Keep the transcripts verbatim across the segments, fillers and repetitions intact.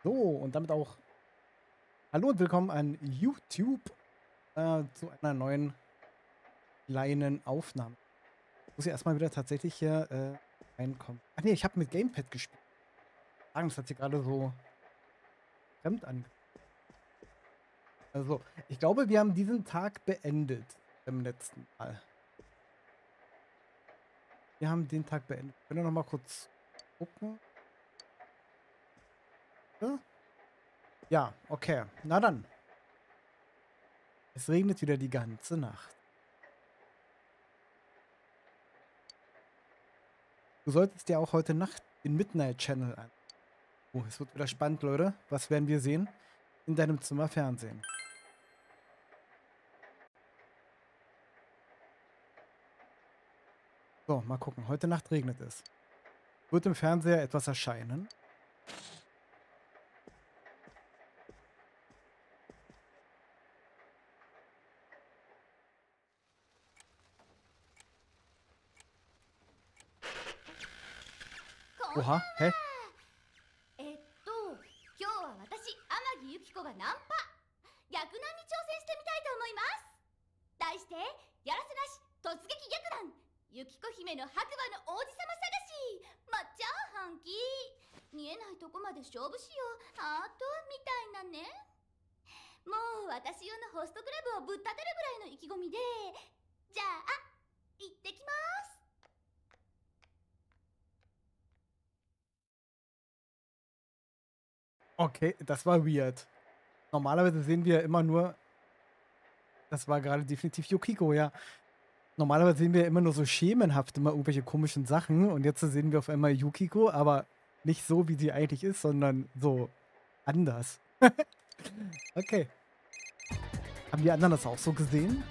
So, und damit auch hallo und willkommen an YouTube äh, zu einer neuen kleinen Aufnahme. Ich muss ja erstmal wieder tatsächlich hier äh, reinkommen. Ach nee, ich habe mit Gamepad gespielt. Das hat sich gerade so fremd angefühlt. Also, ich glaube, wir haben diesen Tag beendet beim letzten Mal. Wir haben den Tag beendet. Können wir noch mal kurz gucken? Ja? Ja, okay. Na dann. Es regnet wieder die ganze Nacht. Du solltest dir auch heute Nacht den Midnight Channel an. Oh, es wird wieder spannend, Leute. Was werden wir sehen? In deinem Zimmer Fernsehen. So, mal gucken. Heute Nacht regnet es. Wird im Fernseher etwas erscheinen? Oha, hä? えっと、今日は私、天城ゆき子がナンパ逆難に挑戦してみたいと思います。題して、やらせなし突撃逆難ゆき子姫の白馬の王子様探しまっちゃん半期見えないとこまで勝負しようあーとみたいなね。もう私用のホストクラブをぶっ立てるぐらいの意気込みでじゃあ、行ってきます。 Okay, das war weird. Normalerweise sehen wir immer nur... Das war gerade definitiv Yukiko, ja. Normalerweise sehen wir immer nur so schemenhaft immer irgendwelche komischen Sachen. Und jetzt sehen wir auf einmal Yukiko, aber nicht so, wie sie eigentlich ist, sondern so anders. Okay. Haben die anderen das auch so gesehen?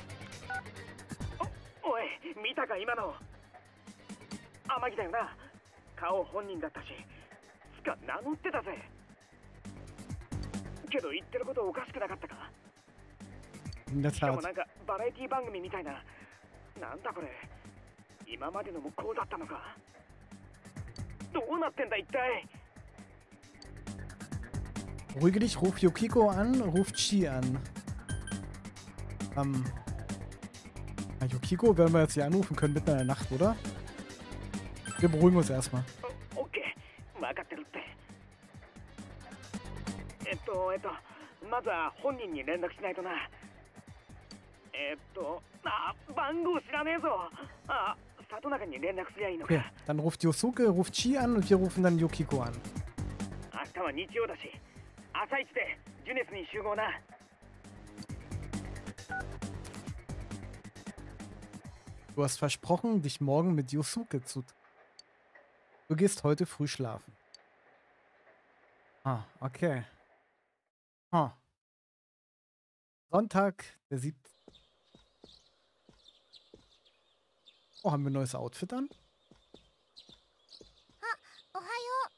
おい、見たか今の。天城だよな。顔本人だったし、つか名乗ってたぜ。けど言ってることおかしくなかったか。 In der しかも Tat. なんかバラエティ番組みたいな。なんだこれ。今までのもこうだったのか。どうなってんだ一体。 Beruhige dich, ruf Yukiko an, ruf Chi an. Ähm. Na, Yukiko werden wir jetzt hier anrufen können mitten in der Nacht, oder? Wir beruhigen uns erstmal. オッケー、分かってるって。えっと、えっと、まずは本人に連絡しないとな。えっと、あ、番号知らねえぞ。あ、里中に連絡すりゃいいのか。 Okay, dann ruft Yosuke, ruft Chi an und wir rufen dann Yukiko an. 明日は日曜だし、朝一でジュネスに集合な。 Du hast versprochen, dich morgen mit Yosuke zu... Du gehst heute früh schlafen. Ah, okay. Ah. Sonntag, der siebte. Oh, haben wir ein neues Outfit an? おはよう。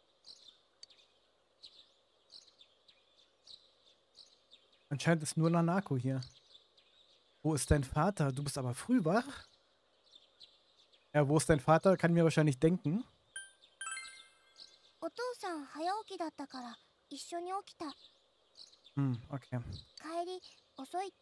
Anscheinend ist nur Nanako hier. Wo ist dein Vater? Du bist aber früh wach? Ja, wo ist dein Vater? Kann mir wahrscheinlich denken. お父さん早起きだったから一緒に起きた。 Hm, okay. 帰り遅いって。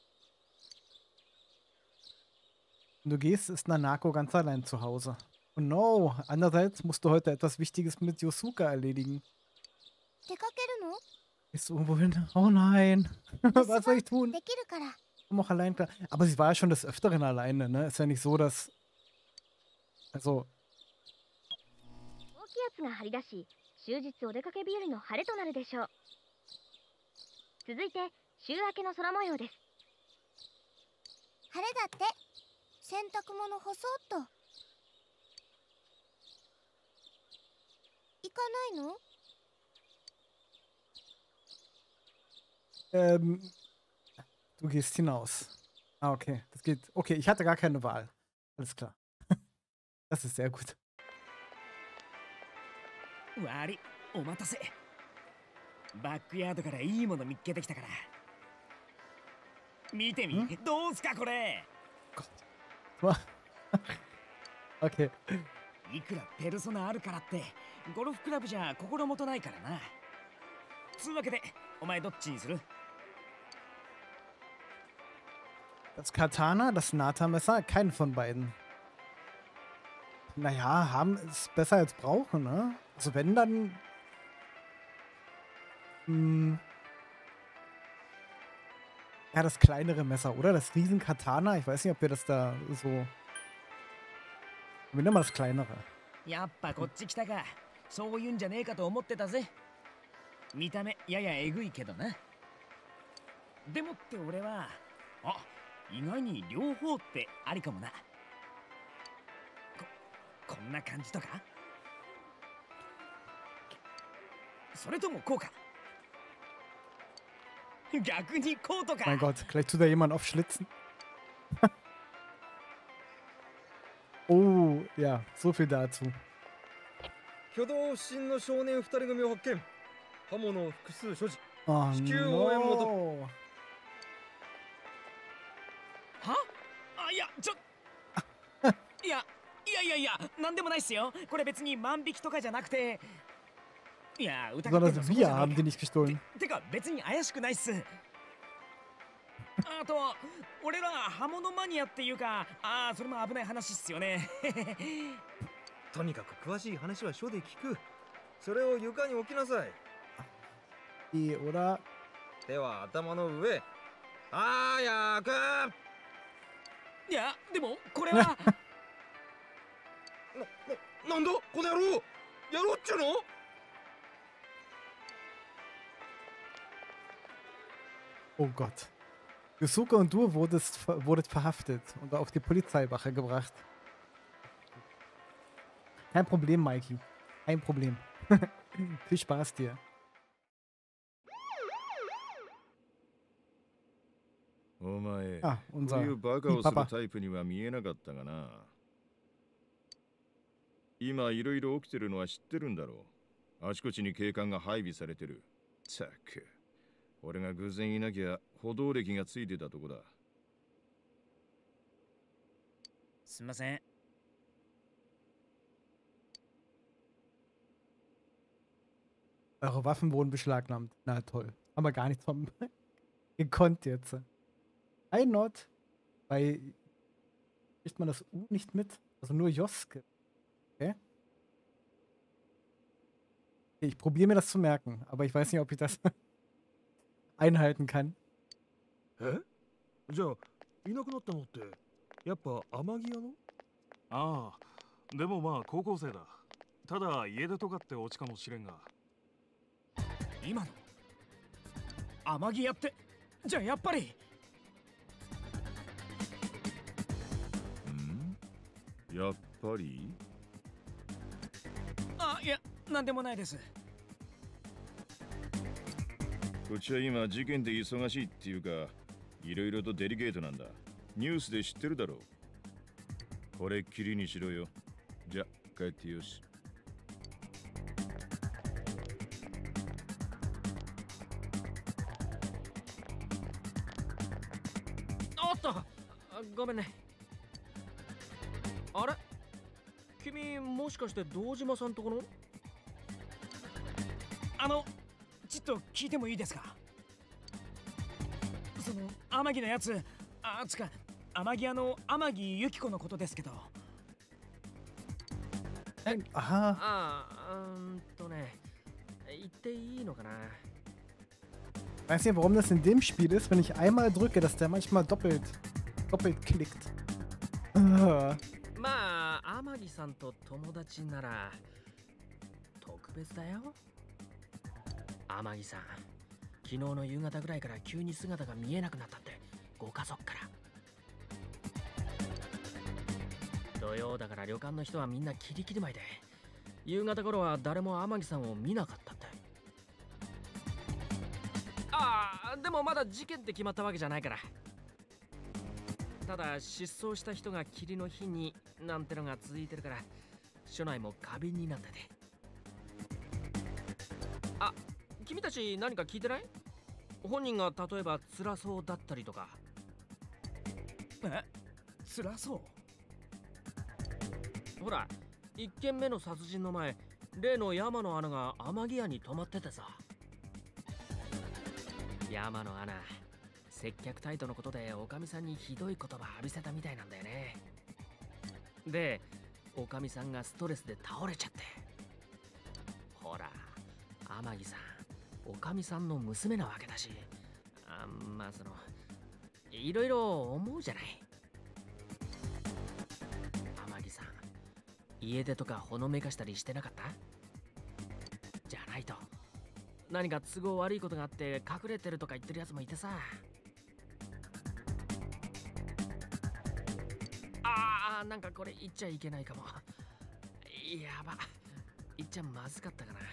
Wenn du gehst, ist Nanako ganz allein zu Hause. Oh no, andererseits musst du heute etwas Wichtiges mit Yosuke erledigen. 出かけるの？ Ist irgendwo hin? Oh nein. Was soll ich tun? できるから。 Komm auch allein klar. Aber sie war ja schon des Öfteren alleine, ne? Ist ja nicht so, dass... Also... 高気圧が張り出し、終日お出かけ日和の晴れとなるでしょう。続いて週明けの空模様です。 晴れだって。洗濯物干そうっと。行かないの？ Ähm... Du gehst hinaus. Ah, okay. Das geht... Okay, ich hatte gar keine Wahl. Alles klar. Das ist sehr gut. 悪い、お待たせ。バックヤードからいいもの見っけてきたから。見てみ、どうすかこれ。 Gott. Okay. いくらペルソナあるからって、ゴルフクラブじゃ心もとないからな。 つうわけでお前どっちにする？ Das Katana, das Nata-Messer, keinen von beiden. Naja, haben ist besser als brauchen, ne? Also wenn dann. Hm, ja, das kleinere Messer, oder? Das Riesen-Katana. Ich weiß nicht, ob wir das da so. Wir nehmen mal das kleinere. やっぱこっち来たか。そういうんじゃねえかと思ってたぜ。見た目ややえぐいけどな。でもって俺は、あ、意外に両方ってありかもな。こ、こんな感じとか？それともこうか？逆にこうとか。 Mein Gott, gleich tut da jemand aufschlitzen. Oh, ja, so viel dazu. 挙動不審の少年二人組を発見。刃物を複数所持。 Oh, 至急応援元。 no. は？あ、いや、ちょいや、いやいやいや、なんでもないっすよ。これ別に万引きとかじゃなくて。いや、疑っても Sondern そこじ wir ゃ haben ね die nicht え。 gestohlen. ててか別に怪しくないっす。あと、俺ら刃物マニアっていうか、ああ、それも危ない話っすよね。 とにかく詳しい話は署で聞く。それを床に置きなさい。 Die, oder? 手は頭の上。早く。 いや、でもこれは。 な、な、なんだこの野郎。やろうっちゅうの？ Oh Gott. Yusuke und du wurdest, ver- wurdet verhaftet und auf die Polizeiwache gebracht. Kein Problem, Mikey. Kein Problem. Viel Spaß dir. お前、 Ah, こう unser いうバカをする Papa. タイプには見えなかったがな。今いろいろ起きてるのは知ってるんだろう。あちこちに警官が配備されてる。ったく、俺が偶然いなきゃ歩道歴がついてたとこだ。 すみません。 Eure Waffen wurden beschlagnahmt. Na toll. Haben wir gar nichts von gekonnt jetzt. Ein Not. Bei. Kriegt man das U nicht mit? Also nur Joske. Okay. Okay, ich probiere mir das zu merken, aber ich weiß nicht, ob ich das einhalten kann. え？じゃあいなくなったのってやっぱ天城屋の？ ああ、でもまあ高校生だ。ただ家出とかってオチかもしれんが。 今の天城屋ってじゃあやっぱり。 ん？やっぱり？ あ、いや、なんでもないです。 こっちは今事件で忙しいっていうか、いろいろとデリケートなんだ。ニュースで知ってるだろう。これっきりにしろよ。じゃ、帰ってよし。 おっと、ごめんね。あれ？君もしかして堂島さんとこの？ あの、ちょっと聞いてもいいですか？その天城のやつ、あ、つか天城屋の天城由紀子のことですけど。 Aha. ああ、うーんとね、言っていいのかな。 Weiß nicht, warum das in dem Spiel ist, wenn ich einmal drücke, dass der manchmal doppelt, doppelt klickt. Ah. まあ、天城さんと友達なら特別だよ。天城さん、昨日の夕方ぐらいから急に姿が見えなくなったって、ご家族から。土曜だから旅館の人はみんなキリキリ前で、夕方頃は誰も天城さんを見なかったって。ああ、でもまだ事件って決まったわけじゃないから。ただ失踪した人が霧の日になんてのが続いてるから、署内も過敏になってて。あ、君たち何か聞いてない？本人が例えば辛そうだったりとか。 え？辛そう？ ほら、一件目の殺人の前、例の山の穴が天城屋に泊まっててさ。 山のアナ、接客態度のことでおかみさんにひどい言葉浴びせたみたいなんだよね。で、おかみさんがストレスで倒れちゃって。ほら、天城さん、おかみさんの娘なわけだし、あまあその、いろいろ思うじゃない。天城さん、家出とかほのめかしたりしてなかった？じゃないと、何か都合悪いことがあって隠れてるとか言ってるやつもいてさ。ああ、なんかこれ言っちゃいけないかも。やば、言っちゃまずかったかな。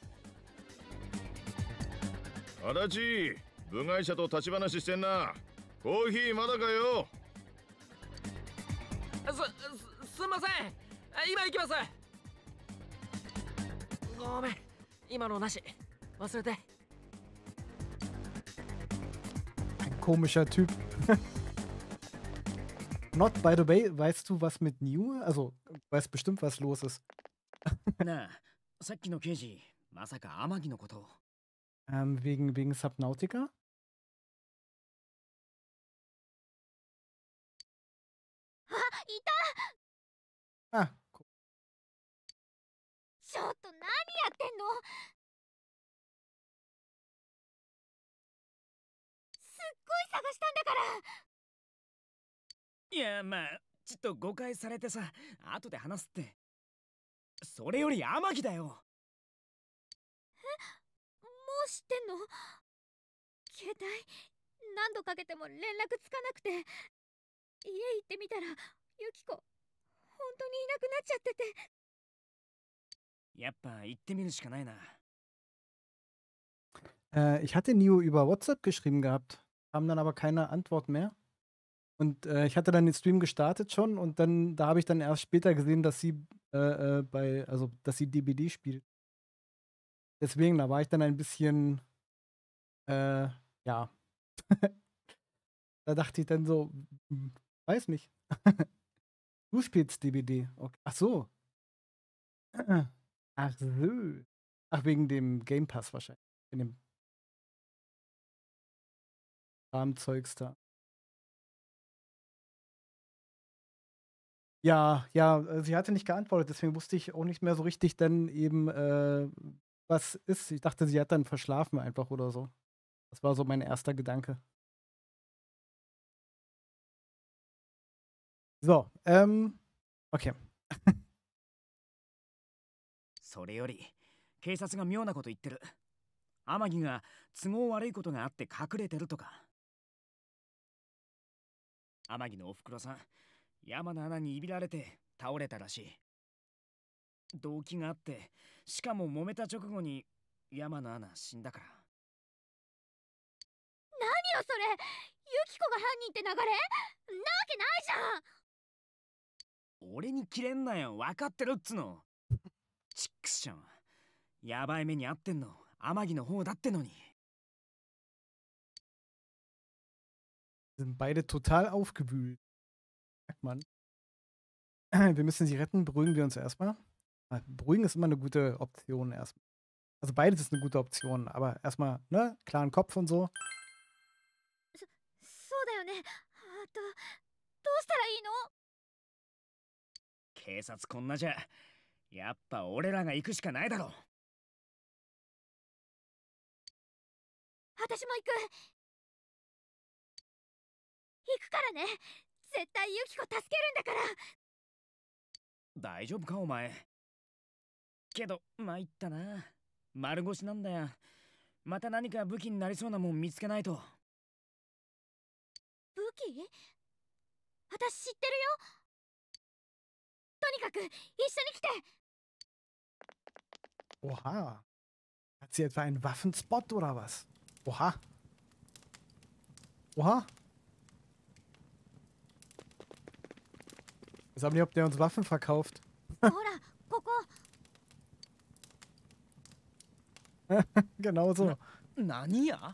足立、部外者と立ち話してんな。コーヒーまだかよ。 す、す、すんません。今行きます。ごめん、今のなし。忘れて。 Ein komischer Typ. Not, by the way, weißt du, was mit New? Also, weißt bestimmt, was los ist. なあ、さっきの刑事、まさか天城のことを。 Ähm, wegen, wegen Subnautica? あ、いた。 Ah, ちょっと何やってんの？すっごい探したんだから。 いや、まあ、ちょっと誤解されてさ、後で話すって。それより天城だよ。 え？もう知ってんの？携帯何度かけても連絡つかなくて、家行ってみたらユキコ本当にいなくなっちゃってて。 やっぱ行ってみるしかないな。 äh, ich hatte Nio über WhatsApp geschrieben gehabt, kam dann aber keine Antwort mehr. Und äh, ich hatte dann den Stream gestartet schon und dann, da habe ich dann erst später gesehen, dass sie äh, äh, bei, also dass sie D B D spielt. Deswegen, da war ich dann ein bisschen, äh, ja. Da dachte ich dann so, hm, weiß nicht. Du spielst D B D. Okay. Ach so. Ach so. Ach, wegen dem Game Pass wahrscheinlich. In dem Rahmenzeugs da. Ja, ja, äh, sie hatte nicht geantwortet, deswegen wusste ich auch nicht mehr so richtig dann eben, äh, was ist. Ich dachte, sie hat dann verschlafen einfach oder so. Das war so mein erster Gedanke. So, ähm, okay. それより、警察が妙なこと言ってる。天城が都合悪いことがあって隠れてるとか。天城のおふくろさん、山の穴にいびられて倒れたらしい。動機があって、しかも揉めた直後に山の穴死んだから。 何よそれ、ユキコが犯人って流れ？なわけないじゃん。 俺にキレんなよ、分かってるっつの。チックスちゃん、やばい目に遭ってんの天城の方だってのに。 Sind beide total aufgewühlt. Merkt man. Wir müssen sie retten, beruhigen wir uns erstmal. Beruhigen ist immer eine gute Option erstmal. Also beides ist eine gute Option, aber erstmal, ne, klaren Kopf und so. そ、そうだよね。あと、どうしたらいいの？ 警察こんなじゃ、やっぱ俺らが行くしかないだろ。 私も行く。行くからね。絶対ユキコ助けるんだから。 大丈夫かお前。けど参ったな。丸腰なんだよ。また何か武器になりそうなもん見つけないと。 武器？私知ってるよ。とにかく一緒に来て。 Oha. Hat sie etwa einen Waffenspot oder was? Oha. Oha. Ich weiß nicht, ob der uns Waffen verkauft. ほら、ここ。 Genau so. 何や？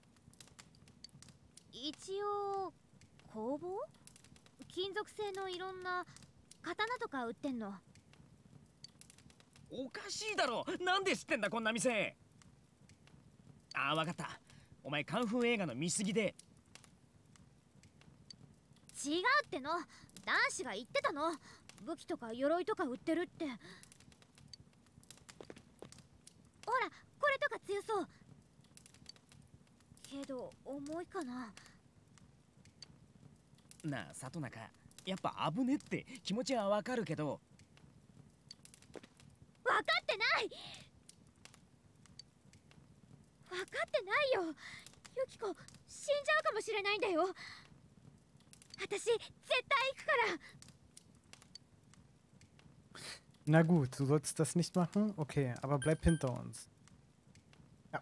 一応工房？金属製のいろんな刀とか売ってんの。 おかしいだろ。なんで知ってんだこんな店。ああ、わかった。 お前カンフー映画の見過ぎで。 違うっての、男子が言ってたの。武器とか鎧とか売ってるって。ほらこれとか強そうけど重いかな。 なあ里中、やっぱ危ねって気持ちはわかるけど。 分かってない分かってないよ。ユキコ死んじゃうかもしれないんだよ。私絶対行くから。 Na gut, du sollst das nicht machen? Okay, aber bleib hinter uns. Ja.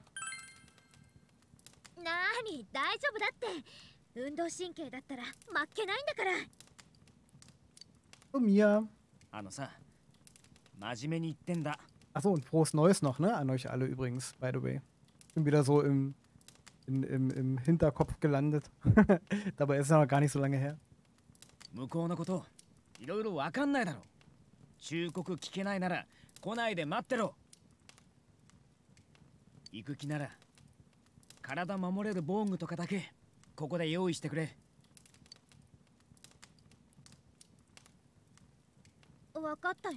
なーに、大丈夫だって。運動神経だったら負けないんだから。 Von mir. あのさ、真面目に言ってんだ。 Achso, und frohes Neues noch, ne? An euch alle übrigens, by the way. Ich bin wieder so im, in, im, im Hinterkopf gelandet. Dabei ist es noch gar nicht so lange her. 向こうのこと、いろいろわかんないだろ。忠告聞けないなら来ないで待ってろ。行く気なら体守れる防具とかだけここで用意してくれ。 分かったよ。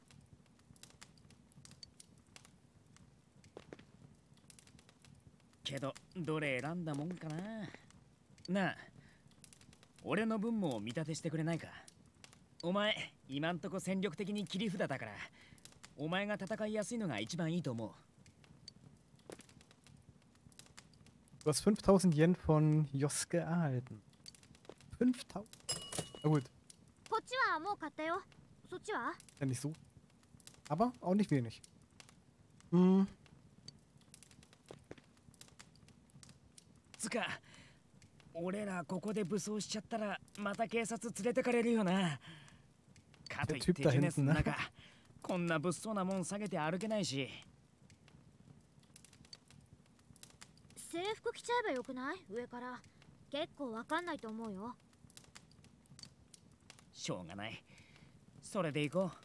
けどどれ選んだもんかな。なあ、俺の分も見立てしてくれないか。お前今んとこ戦力的に切り札だから、お前が戦いやすいのが一番いいと思う。 Du hast fünftausend Yen von Yosuke erhalten. fünftausend? Na gut. こっちはもう買ったよ。そっちは? Ja, nicht so. Aber auch nicht wenig. Hm. つか、俺らここで武装しちゃったらまた警察連れてかれるよな。かといってジュネスの中、こんな物騒なもん下げて歩けないし。 制服着ちゃえばよくない？上から。結構わかんないと思うよ。 しょうがない。それで行こ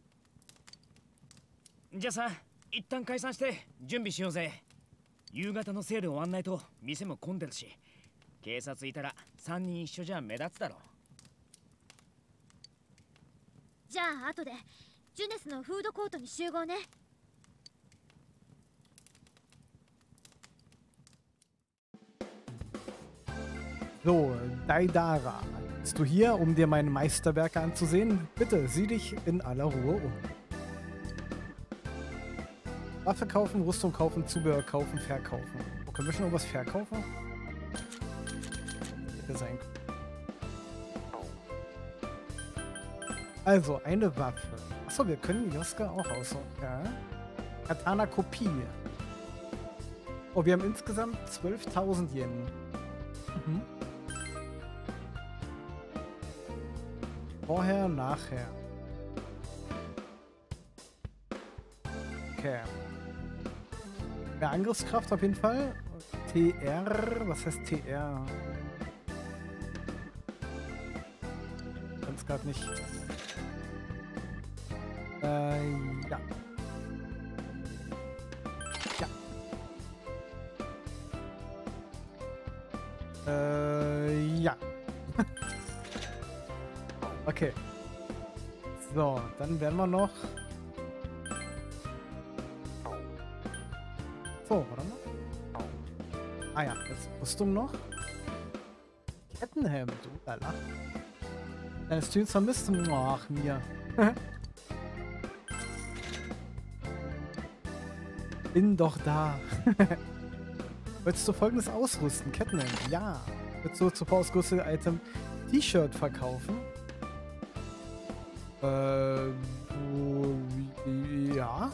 う。じゃあさ、一旦解散して準備しようぜ。夕方のセール終わんないと店も混んでるし、警察いたらさんにん一緒じゃ目立つだろ。 じゃあ後でジュネスのフードコートに集合ね。 So, Daidara. Bist du hier, um dir meine Meisterwerke anzusehen? Bitte, sieh dich in aller Ruhe um. Waffe kaufen, Rüstung kaufen, Zubehör kaufen, verkaufen. Oh, können wir schon irgendwas verkaufen? Hätte sein können. Also, eine Waffe. Achso, wir können Yosuke auch aussuchen. Ja. Katana Kopie. Oh, wir haben insgesamt zwölftausend Yen. Mhm. Vorher, nachher. Okay. Mehr Angriffskraft auf jeden Fall. T R, was heißt T R? Ich kann es gerade nicht. Äh, ja. Ja. Äh, ja. Okay. So, dann werden wir noch... So, warte mal. Ah ja, jetzt Rüstung noch. Kettenhelm, du, lala. Deines Tunes vermisst? Ach, mir. Bin doch da. Willst du folgendes ausrüsten? Kettenhelm, ja. Willst du zuvor ausgerüstete Item T-Shirt verkaufen? Äh, ja.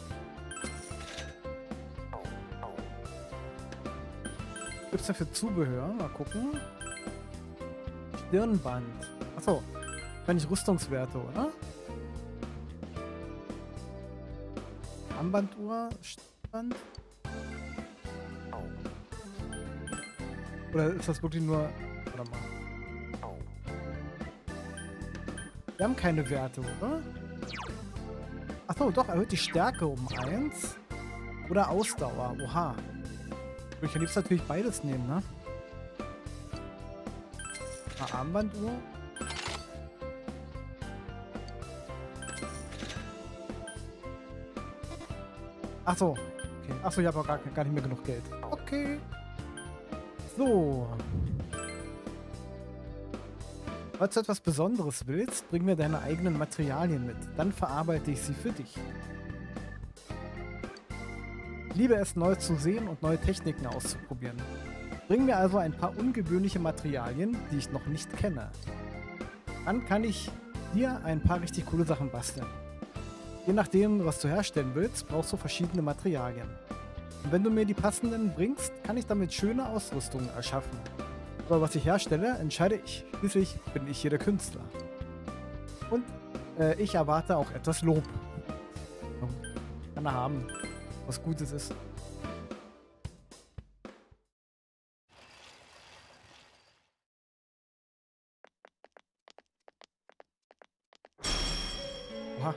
Gibt's dafür Zubehör? Mal gucken. Stirnband. Achso. Wenn nicht Rüstungswerte, oder? Armbanduhr? Stirnband? Oder ist das wirklich nur... Warte mal. Wir haben keine Werte, oder? Achso, doch, erhöht die Stärke um eins. Oder Ausdauer. Oha. Würde ich am liebsten natürlich beides nehmen, ne? Eine Armbanduhr. Ach so. Okay. Ach so, ich habe auch gar, gar nicht mehr genug Geld. Okay. So. Falls du etwas Besonderes willst, bring mir deine eigenen Materialien mit. Dann verarbeite ich sie für dich. Ich liebe es, Neues zu sehen und neue Techniken auszuprobieren. Bring mir also ein paar ungewöhnliche Materialien, die ich noch nicht kenne. Dann kann ich dir ein paar richtig coole Sachen basteln. Je nachdem, was du herstellen willst, brauchst du verschiedene Materialien. Und wenn du mir die passenden bringst, kann ich damit schöne Ausrüstungen erschaffen. Aber was ich herstelle, entscheide ich. Schließlich bin ich hier der Künstler. Und äh, ich erwarte auch etwas Lob. Kann er haben, was Gutes ist. Oha.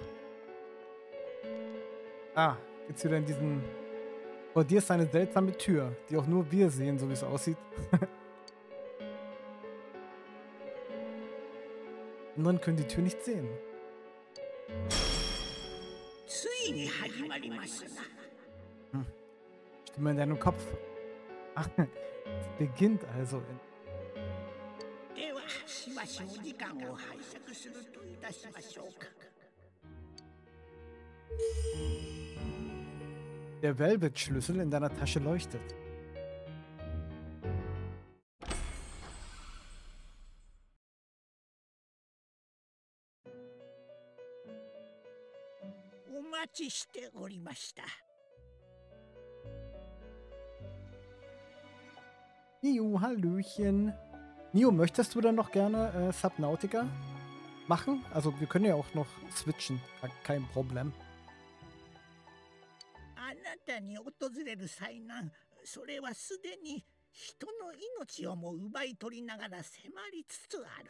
Ah, jetzt wieder in diesen... Vor dir ist eine seltsame Tür, die auch nur wir sehen, so wie es aussieht. Anderen können die Tür nicht sehen. Hm. Stimme in deinem Kopf. Ach, es beginnt also. In Der Velvet-Schlüssel in deiner Tasche leuchtet. Nio, Hallöchen. Nio, möchtest du dann noch gerne äh, Subnautica machen? Also wir können ja auch noch switchen, kein Problem. あなたに訪れる災難、それはすでに人の命をも奪い取りながら迫りつつある。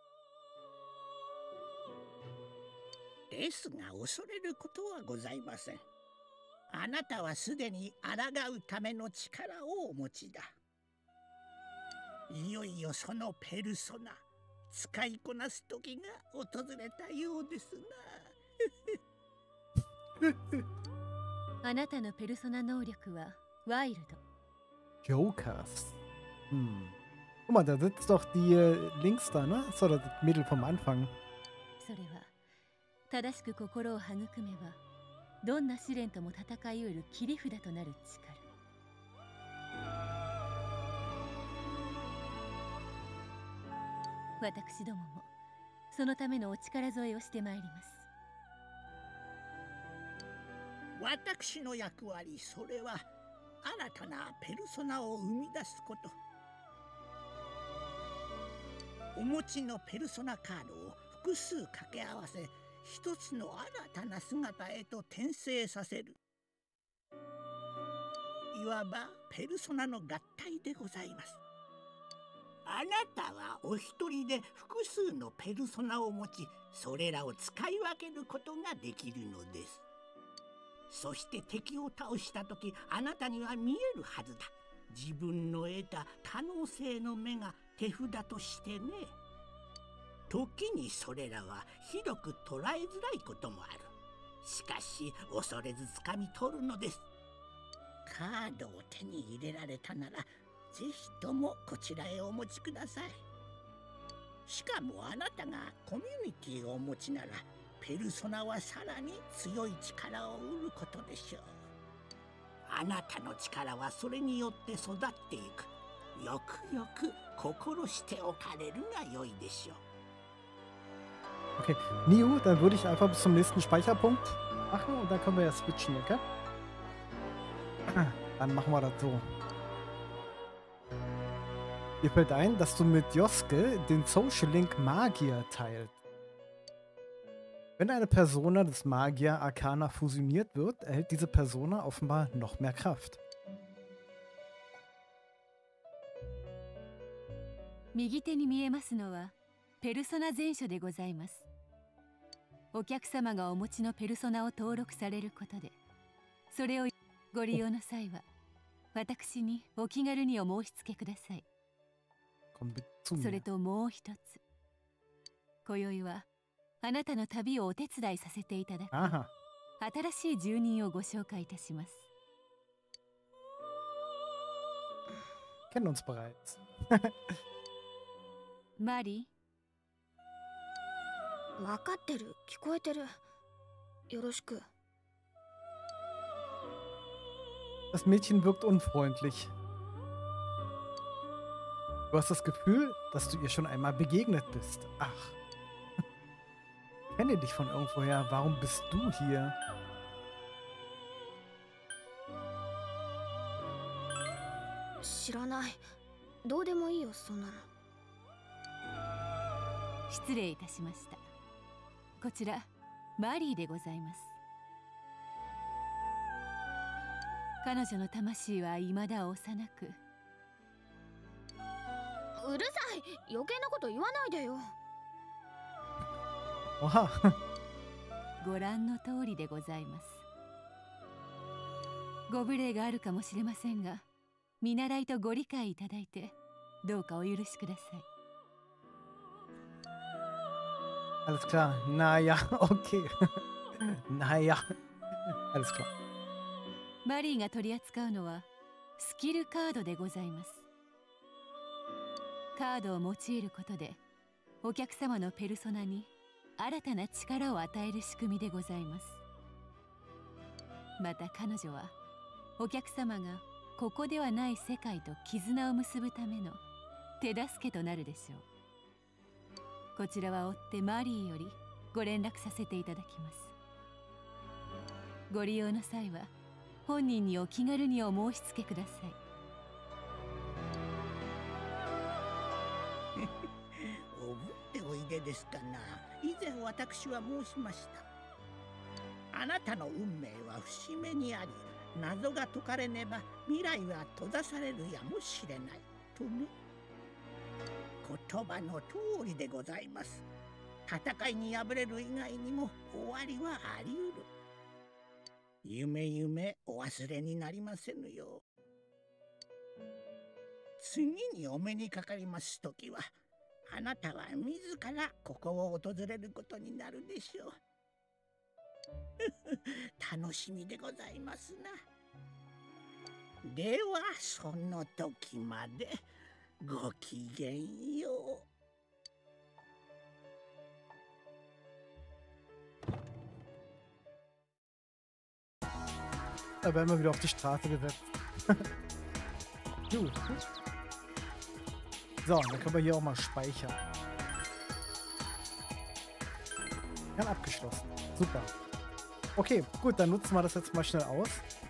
ですが恐れることはございません。あなたはすでに抗うための力をお持ちだ。いよいよそのペルソナ、使いこなす時が訪れたようですな。 あなたのペルソナ能力はワイルド。 Jokers. Hm. Guck mal, da sitzt doch die äh, links da, ne? Das war das Mädel vom Anfang. それは正しく心を育めば、どんな試練とも戦い得る切り札となる力。私どももそのためのお力添えをしてまいります。 私の役割、それは新たなペルソナを生み出すこと。お持ちのペルソナカードを複数掛け合わせ、一つの新たな姿へと転生させる。いわばペルソナの合体でございます。あなたはお一人で複数のペルソナを持ち、それらを使い分けることができるのです。そして敵を倒したとき、あなたには見えるはずだ。自分の得た多能性の目が手札としてね。時にそれらはひどく捉えづらいこともある。しかし恐れず掴み取るのです。カードを手に入れられたなら、ぜひともこちらへお持ちください。しかもあなたがコミュニティをお持ちなら、ペルソナはさらに強い力を得ることでしょう。あなたの力はそれによって育っていく。よくよく心しておかれるが良いでしょう。 Okay, Nio, dann würde ich einfach bis zum nächsten Speicherpunkt machen und dann können wir ja switchen, okay? Dann machen wir das so. Dir fällt ein, dass du mit Joske den Social Link Magier teilt. Wenn eine Persona des Magier Arcana fusioniert wird, erhält diese Persona offenbar noch mehr Kraft. 右手に見えますのはペルソナ全書でございます。お客様がお持ちのペルソナを登録されることで、それをご利用の際は私にお気軽にお申し付けください。 Komm bitte zu それ mir. ともう一つ。今宵はあなたの旅をお手伝いさせていただき、 Aha. 新しい住人をご紹介いたします。 Kennen uns bereits. マリ分かってる、聞こえてる。よろしく。 Das Mädchen wirkt unfreundlich. Du hast das Gefühl, dass du ihr schon einmal begegnet bist. Ach. Ich kenne dich von irgendwoher. Warum bist du hier? Ich 知らない。どうでもいいよ、そんなの。 失礼いたしました。こちらマリーでございます。彼女の魂は未だ幼く。 うるさい、余計なこと言わないでよ。 Oha. ご覧の通りでございます。ご無礼があるかもしれませんが、見習いとご理解いただいてどうかお許しください。 Alles klar. Naja, okay. Naja. Alles klar. マリーが取り扱うのはスキルカードでございます。カードを用いることでお客様のペルソナに新たな力を与える仕組みでございます。また彼女はお客様がここではない世界と絆を結ぶための手助けとなるでしょう。こちらは追ってマリーよりご連絡させていただきます。ご利用の際は本人にお気軽にお申し付けください。 おぶっておいでですかな。以前私は申しました。あなたの運命は節目にあり、謎が解かれねば未来は閉ざされるやもしれないとね。言葉の通りでございます。戦いに敗れる以外にも終わりはあり得る。夢夢お忘れになりませぬよ。次にお目にかかりますときは、あなたは自らここを訪れることになるでしょう。楽しみでございますな。ではその時までごきげんよう。 Da werden wir wieder auf die Straße gesetzt. Gut. So, dann können wir hier auch mal speichern. Ja, abgeschlossen. Super. Okay, gut, dann nutzen wir das jetzt mal schnell aus.